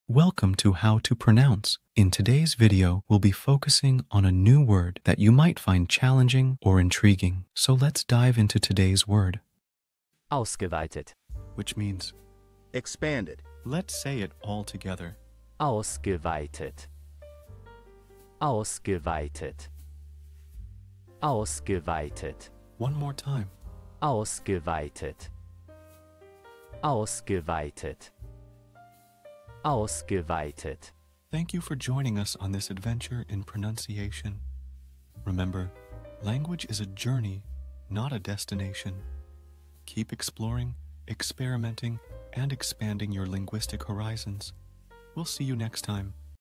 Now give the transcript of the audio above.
Welcome to How to Pronounce. In today's video, we'll be focusing on a new word that you might find challenging or intriguing. So let's dive into today's word, Ausgeweitet. which means, expanded, let's say it all together. Ausgeweitet. Ausgeweitet. Ausgeweitet. One more time. Ausgeweitet. Ausgeweitet. Ausgeweitet. Thank you for joining us on this adventure in pronunciation. Remember, language is a journey, not a destination. Keep exploring, experimenting, and expanding your linguistic horizons. We'll see you next time.